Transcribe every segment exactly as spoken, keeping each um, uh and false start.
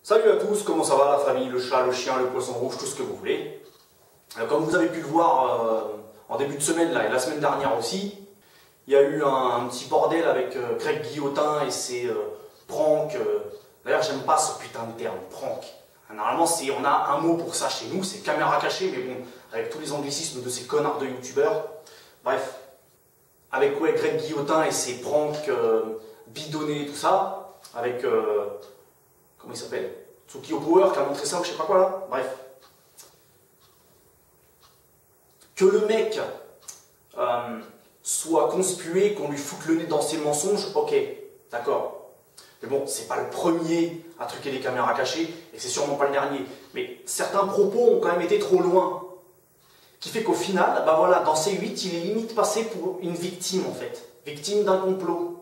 Salut à tous, comment ça va la famille, le chat, le chien, le poisson rouge, tout ce que vous voulez. Alors, comme vous avez pu le voir euh, en début de semaine là, et la semaine dernière aussi, il y a eu un, un petit bordel avec euh, Greg Guillotin et ses euh, pranks. Euh, D'ailleurs, j'aime pas ce putain de terme, prank. Normalement, on a un mot pour ça chez nous, c'est caméra cachée, mais bon, avec tous les anglicismes de ces connards de youtubeurs. Bref, avec ouais, Greg Guillotin et ses pranks euh, bidonnés, tout ça, avec... Euh, comment il s'appelle, Tsukio Power qui a montré ça ou je sais pas quoi là, bref. Que le mec euh, soit conspué, qu'on lui foute le nez dans ses mensonges, ok, d'accord. Mais bon, c'est pas le premier à truquer les caméras cachées, et c'est sûrement pas le dernier. Mais certains propos ont quand même été trop loin. Qui fait qu'au final, bah voilà, dans C huit, il est limite passé pour une victime en fait. Victime d'un complot.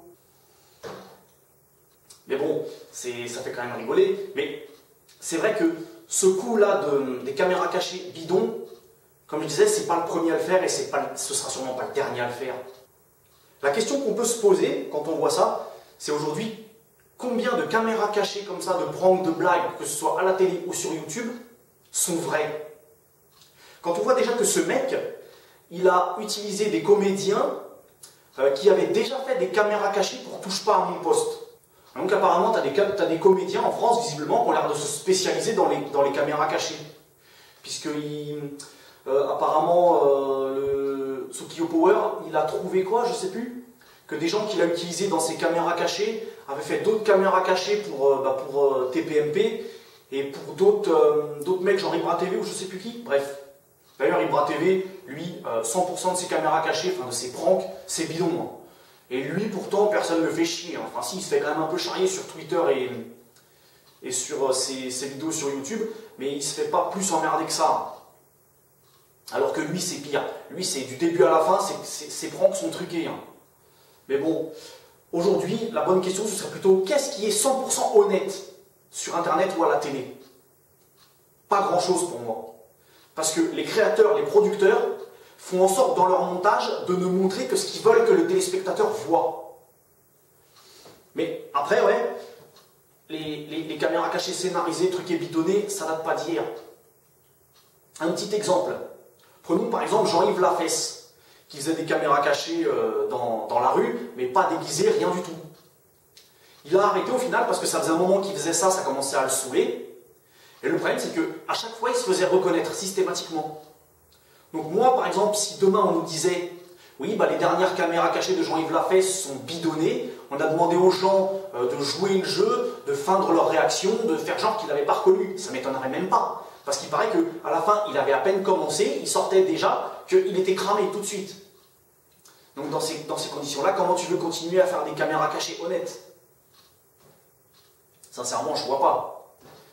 Mais bon, ça fait quand même rigoler. Mais c'est vrai que ce coup-là de, des caméras cachées bidons, comme je disais, c'est pas le premier à le faire et c'est pas, ce sera sûrement pas le dernier à le faire. La question qu'on peut se poser quand on voit ça, c'est aujourd'hui, combien de caméras cachées comme ça, de pranks, de blagues, que ce soit à la télé ou sur YouTube, sont vraies? Quand on voit déjà que ce mec, il a utilisé des comédiens euh, qui avaient déjà fait des caméras cachées pour touche pas à mon poste. Donc apparemment, tu as des, t'as des comédiens en France, visiblement, qui ont l'air de se spécialiser dans les, dans les caméras cachées. Puisque, il, euh, apparemment, euh, le Tsukio Power, il a trouvé quoi, je sais plus, que des gens qu'il a utilisés dans ses caméras cachées avaient fait d'autres caméras cachées pour, euh, bah, pour euh, T P M P, et pour d'autres euh, d'autres mecs, genre Ibra T V ou je sais plus qui, bref. D'ailleurs, Ibra T V, lui, euh, cent pour cent de ses caméras cachées, enfin de ses pranks, c'est bidon. Hein. Et lui, pourtant, personne ne le fait chier. Enfin, si, il se fait quand même un peu charrier sur Twitter et, et sur ses, ses vidéos sur YouTube, mais il se fait pas plus emmerder que ça. Alors que lui, c'est pire. Lui, c'est du début à la fin, ses pranks sont truqués. Hein. Mais bon, aujourd'hui, la bonne question, ce serait plutôt qu'est-ce qui est cent pour cent honnête sur Internet ou à la télé? Pas grand-chose pour moi. Parce que les créateurs, les producteurs, font en sorte dans leur montage de ne montrer que ce qu'ils veulent que le téléspectateur voit. Mais après, ouais, les, les, les caméras cachées scénarisées, truquées, bidonnées, ça date pas d'hier. Un petit exemple. Prenons par exemple Jean-Yves Lafesse, qui faisait des caméras cachées euh, dans, dans la rue, mais pas déguisées, rien du tout. Il a arrêté au final parce que ça faisait un moment qu'il faisait ça, ça commençait à le saouler. Et le problème, c'est qu'à chaque fois, il se faisait reconnaître systématiquement. Donc moi, par exemple, si demain on nous disait « Oui, bah, les dernières caméras cachées de Jean-Yves Lafesse sont bidonnées, on a demandé aux gens euh, de jouer le jeu, de feindre leur réaction, de faire genre qu'ils ne l'avaient pas reconnu », ça ne m'étonnerait même pas. Parce qu'il paraît qu'à la fin, il avait à peine commencé, il sortait déjà qu'il était cramé tout de suite. Donc dans ces, dans ces conditions-là, comment tu veux continuer à faire des caméras cachées honnêtes? Sincèrement, je ne vois pas.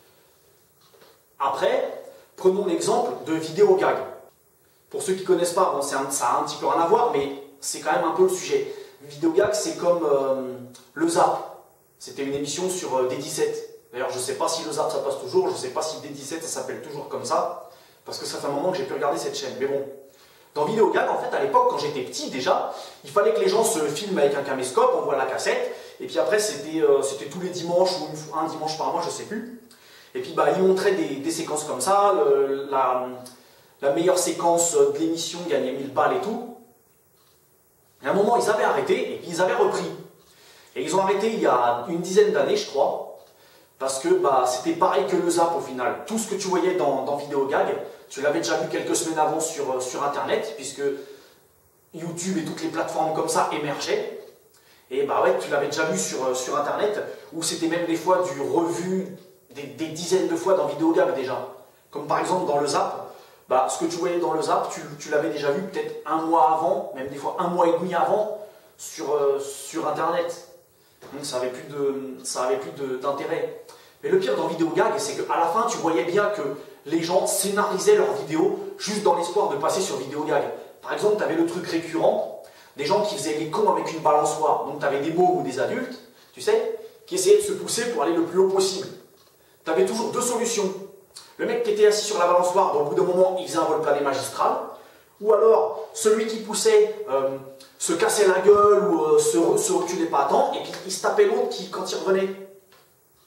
Après, prenons l'exemple de vidéo gag. Pour ceux qui ne connaissent pas, bon, un, ça a un petit peu rien à voir, mais c'est quand même un peu le sujet. Vidéogag, c'est comme euh, le Zap. C'était une émission sur euh, D dix-sept. D'ailleurs, je ne sais pas si le Zap, ça passe toujours, je ne sais pas si D dix-sept, ça s'appelle toujours comme ça, parce que ça fait un moment que j'ai pu regarder cette chaîne. Mais bon, dans Vidéogag, en fait, à l'époque, quand j'étais petit, déjà, il fallait que les gens se filment avec un caméscope, on voit la cassette, et puis après, c'était euh, tous les dimanches, ou une, un dimanche par mois, je ne sais plus. Et puis, bah, ils montraient des, des séquences comme ça, le, la... La meilleure séquence de l'émission gagnait mille balles et tout. Et à un moment, ils avaient arrêté et puis ils avaient repris. Et ils ont arrêté il y a une dizaine d'années, je crois, parce que bah, c'était pareil que le Zap au final. Tout ce que tu voyais dans, dans Vidéogag, tu l'avais déjà vu quelques semaines avant sur, sur Internet, puisque YouTube et toutes les plateformes comme ça émergeaient. Et bah ouais, tu l'avais déjà vu sur, sur Internet, où c'était même des fois du revu, des, des dizaines de fois dans Vidéogag déjà. Comme par exemple dans le Zap. Bah, ce que tu voyais dans le Zap, tu, tu l'avais déjà vu peut-être un mois avant, même des fois un mois et demi avant, sur, euh, sur Internet. Donc ça n'avait plus de, ça avait plus d'intérêt. Mais le pire dans Vidéogag, c'est qu'à la fin, tu voyais bien que les gens scénarisaient leurs vidéos juste dans l'espoir de passer sur Vidéogag. Par exemple, tu avais le truc récurrent, des gens qui faisaient les cons avec une balançoire. Donc tu avais des mômes ou des adultes, tu sais, qui essayaient de se pousser pour aller le plus haut possible. Tu avais toujours deux solutions. Le mec qui était assis sur la balançoire, au bout d'un moment, il faisait un vol plané magistral. Ou alors, celui qui poussait euh, se cassait la gueule ou euh, se, se reculait pas à temps, et puis il se tapait l'autre qui, quand il revenait.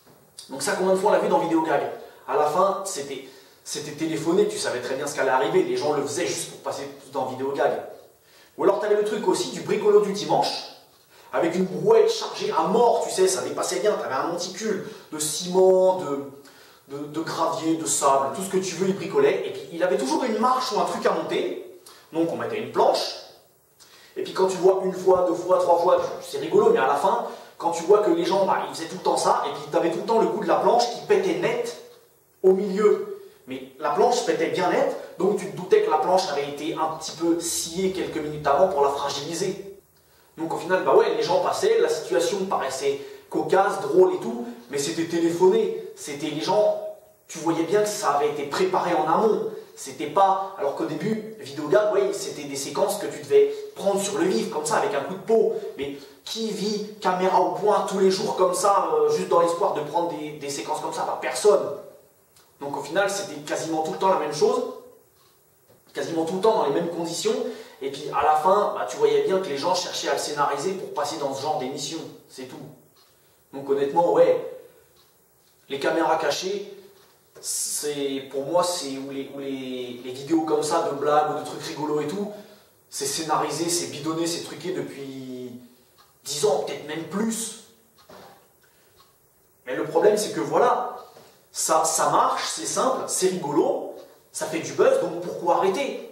Donc ça, combien de fois on l'a vu dans Vidéogag? À la fin, c'était c'était téléphoné, tu savais très bien ce qu'allait arriver, les gens le faisaient juste pour passer dans Vidéogag. Ou alors tu avais le truc aussi du bricolo du dimanche, avec une brouette chargée à mort, tu sais, ça dépassait bien, tu avais un monticule de ciment, de, de, de gravier, de sable, tout ce que tu veux, il bricolait, et puis il avait toujours une marche ou un truc à monter, donc on mettait une planche, et puis quand tu vois une fois, deux fois, trois fois, c'est rigolo, mais à la fin, quand tu vois que les gens, bah, ils faisaient tout le temps ça, et puis tu avais tout le temps le coup de la planche qui pétait net au milieu. Mais la planche pétait bien net, donc tu te doutais que la planche avait été un petit peu sciée quelques minutes avant pour la fragiliser. Donc au final, bah ouais, les gens passaient, la situation paraissait cocasse, drôle et tout, mais c'était téléphoné. C'était les gens, tu voyais bien que ça avait été préparé en amont. C'était pas, alors qu'au début, Vidéogag, ouais, c'était des séquences que tu devais prendre sur le vif, comme ça, avec un coup de peau. Mais qui vit caméra au point tous les jours comme ça, euh, juste dans l'espoir de prendre des, des séquences comme ça? Bah personne. Donc au final, c'était quasiment tout le temps la même chose, quasiment tout le temps dans les mêmes conditions, et puis à la fin, bah, tu voyais bien que les gens cherchaient à le scénariser pour passer dans ce genre d'émission, c'est tout. Donc honnêtement, ouais, les caméras cachées, c'est pour moi, c'est où, les, où les, les vidéos comme ça, de blagues ou de trucs rigolos et tout, c'est scénarisé, c'est bidonné, c'est truqué depuis dix ans, peut-être même plus. Mais le problème, c'est que voilà, Ça, ça marche, c'est simple, c'est rigolo, ça fait du buzz, donc pourquoi arrêter?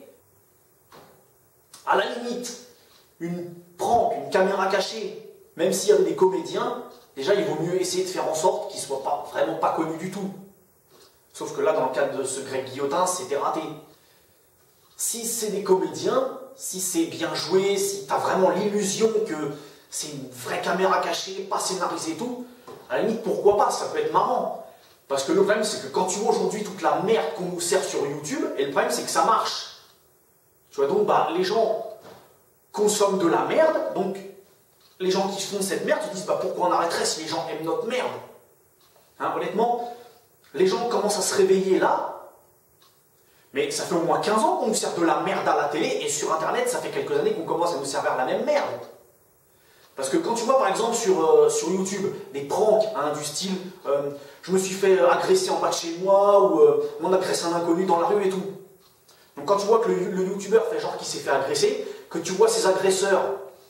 À la limite, une prank, une caméra cachée, même s'il y avait des comédiens, déjà il vaut mieux essayer de faire en sorte qu'ils ne soient pas, vraiment pas connus du tout. Sauf que là, dans le cadre de ce Greg Guillotin, c'était raté. Si c'est des comédiens, si c'est bien joué, si tu as vraiment l'illusion que c'est une vraie caméra cachée, pas scénarisée et tout, à la limite, pourquoi pas, ça peut être marrant. Parce que le problème, c'est que quand tu vois aujourd'hui toute la merde qu'on nous sert sur YouTube, et le problème, c'est que ça marche. Tu vois, donc, bah, les gens consomment de la merde, donc, les gens qui font cette merde se disent, bah, pourquoi on arrêterait si les gens aiment notre merde? Hein, honnêtement, les gens commencent à se réveiller là, mais ça fait au moins quinze ans qu'on nous sert de la merde à la télé, et sur Internet, ça fait quelques années qu'on commence à nous servir la même merde. Parce que quand tu vois par exemple sur, euh, sur YouTube des pranks hein, du style euh, je me suis fait agresser en bas de chez moi ou euh, on agresse un inconnu dans la rue et tout. Donc quand tu vois que le, le youtubeur fait genre qu'il s'est fait agresser, que tu vois ses agresseurs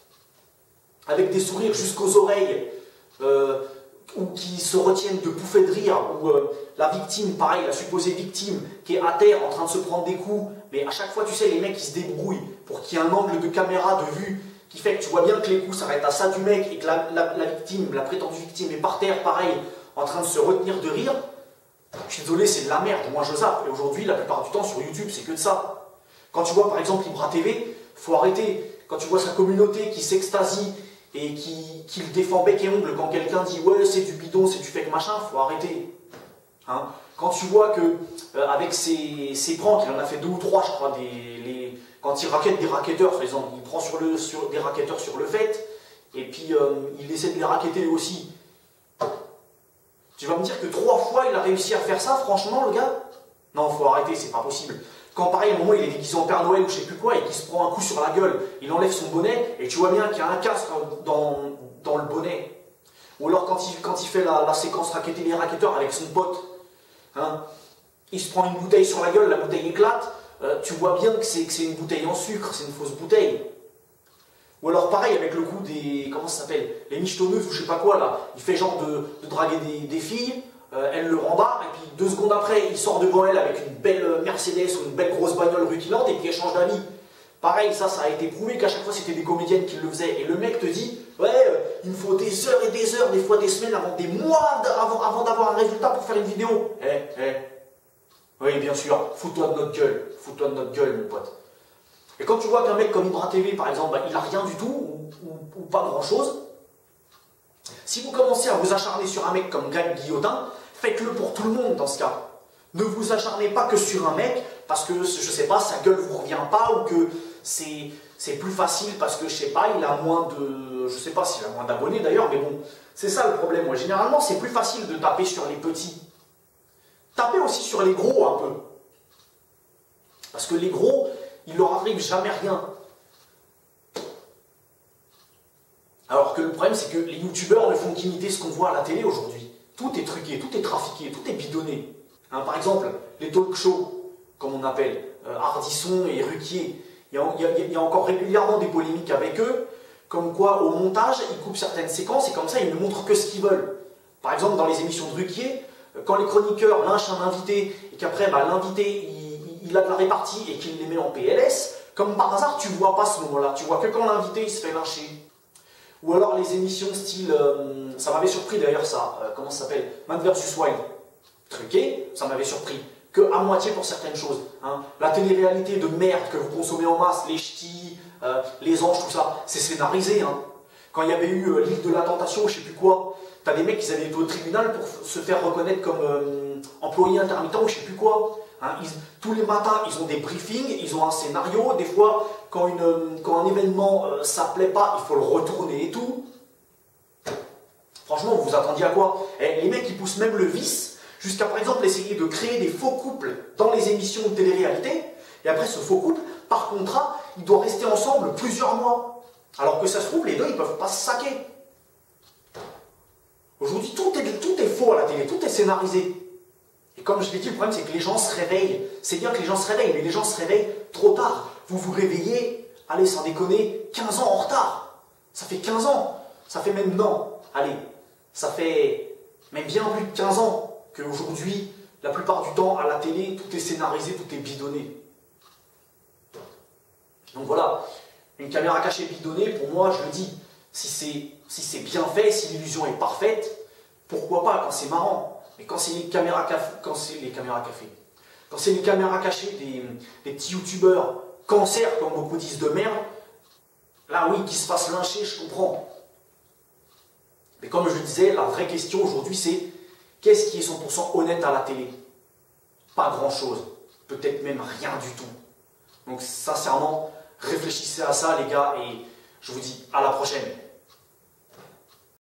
avec des sourires jusqu'aux oreilles euh, ou qui se retiennent de pouffer de rire ou euh, la victime, pareil, la supposée victime qui est à terre en train de se prendre des coups, mais à chaque fois tu sais les mecs ils se débrouillent pour qu'il y ait un angle de caméra de vue qui fait que tu vois bien que les coups s'arrêtent à ça du mec et que la, la, la victime, la prétendue victime est par terre, pareil, en train de se retenir de rire, je suis désolé, c'est de la merde, moi je zappe. Et aujourd'hui, la plupart du temps, sur YouTube, c'est que de ça. Quand tu vois par exemple Libra T V, faut arrêter. Quand tu vois sa communauté qui s'extasie et qui, qui le défend bec et ongle quand quelqu'un dit ouais, c'est du bidon, c'est du fake machin, faut arrêter. Hein, quand tu vois que, euh, avec ses, ses pranks, il en a fait deux ou trois, je crois, des, les, quand il raquette des racketteurs, par exemple, il prend sur le, sur, des racketteurs sur le fait, et puis euh, il essaie de les racketter lui aussi. Tu vas me dire que trois fois il a réussi à faire ça, franchement, le gars? Non, faut arrêter, c'est pas possible. Quand pareil, à un moment, il est déguisé en Père Noël ou je sais plus quoi, et qu'il se prend un coup sur la gueule, il enlève son bonnet, et tu vois bien qu'il y a un casque dans, dans le bonnet. Ou alors quand il, quand il fait la, la séquence racketter les racketteurs avec son pote, hein, il se prend une bouteille sur la gueule, la bouteille éclate, euh, tu vois bien que c'est une bouteille en sucre, c'est une fausse bouteille. Ou alors pareil avec le coup des, comment ça s'appelle, les michetonneuses ou je sais pas quoi là, il fait genre de, de draguer des, des filles, euh, elle le rembarre, et puis deux secondes après, il sort devant elle avec une belle Mercedes ou une belle grosse bagnole rutilante, et puis elle change d'avis. Pareil, ça, ça a été prouvé qu'à chaque fois c'était des comédiennes qui le faisaient, et le mec te dit, ouais, euh, il me faut des heures et des heures, des fois des semaines, avant des mois avant, avant d'avoir un résultat pour faire une vidéo. Eh, eh, oui bien sûr, fous-toi de notre gueule, fous-toi de notre gueule mon pote. Et quand tu vois qu'un mec comme Libra T V, par exemple, bah, il a rien du tout, ou, ou, ou pas grand-chose, si vous commencez à vous acharner sur un mec comme Greg Guillotin, faites-le pour tout le monde dans ce cas. Ne vous acharnez pas que sur un mec, parce que, je sais pas, sa gueule vous revient pas, ou que c'est plus facile parce que, je sais pas, il a moins de... Je sais pas s'il a moins d'abonnés d'ailleurs, mais bon, c'est ça le problème. Moi, généralement, c'est plus facile de taper sur les petits. Tapez aussi sur les gros un peu. Parce que les gros, il leur arrive jamais rien. Alors que le problème, c'est que les youtubeurs ne font qu'imiter ce qu'on voit à la télé aujourd'hui. tout est truqué, tout est trafiqué, tout est bidonné. Hein, par exemple, les talk shows, comme on appelle, euh, Ardisson et Ruquier, il y, a, il, y a, il y a encore régulièrement des polémiques avec eux, comme quoi au montage, ils coupent certaines séquences et comme ça, ils ne montrent que ce qu'ils veulent. Par exemple, dans les émissions de Ruquier, quand les chroniqueurs lynchent un invité et qu'après, bah, l'invité, il, il a de la répartie et qu'il les met en P L S, comme par hasard, tu ne vois pas ce moment-là. Tu vois que quand l'invité, il se fait lyncher. Ou alors les émissions style, euh, ça m'avait surpris d'ailleurs ça, euh, comment ça s'appelle, Man versus Wild, truqué, ça m'avait surpris, que à moitié pour certaines choses. Hein. La télé-réalité de merde que vous consommez en masse, les ch'tis, euh, les anges, tout ça, c'est scénarisé. Hein. Quand il y avait eu euh, l'île de la tentation, je sais plus quoi, t'as des mecs qui avaient été au tribunal pour se faire reconnaître comme euh, employés intermittents ou je sais plus quoi. Hein. Ils, tous les matins, ils ont des briefings, ils ont un scénario, des fois, quand, une, quand un événement, euh, ça plaît pas, il faut le retourner et tout. Franchement, vous vous attendiez à quoi? Eh, les mecs, ils poussent même le vice, jusqu'à par exemple essayer de créer des faux couples dans les émissions de télé-réalité, et après ce faux couple, par contrat, il doit rester ensemble plusieurs mois. Alors que ça se trouve, les deux, ils ne peuvent pas se saquer. Aujourd'hui, tout est, tout est faux à la télé, tout est scénarisé. Et comme je l'ai dit, le problème, c'est que les gens se réveillent. C'est bien que les gens se réveillent, mais les gens se réveillent trop tard. Vous vous réveillez, allez, sans déconner, quinze ans en retard. Ça fait quinze ans. Ça fait même, non, allez, ça fait même bien plus de quinze ans qu'aujourd'hui, la plupart du temps, à la télé, tout est scénarisé, tout est bidonné. Donc voilà, une caméra cachée bidonnée, pour moi, je le dis, si c'est si c'est bien fait, si l'illusion est parfaite, pourquoi pas quand c'est marrant. Mais quand c'est les caméras café, quand c'est les caméras café, quand c'est les caméras cachées des, des petits youtubeurs cancer, comme beaucoup disent de merde, là oui, qu'ils se fassent lyncher, je comprends. Mais comme je le disais, la vraie question aujourd'hui, c'est qu'est-ce qui est cent pour cent honnête à la télé? Pas grand-chose. Peut-être même rien du tout. Donc sincèrement, réfléchissez à ça les gars et je vous dis à la prochaine.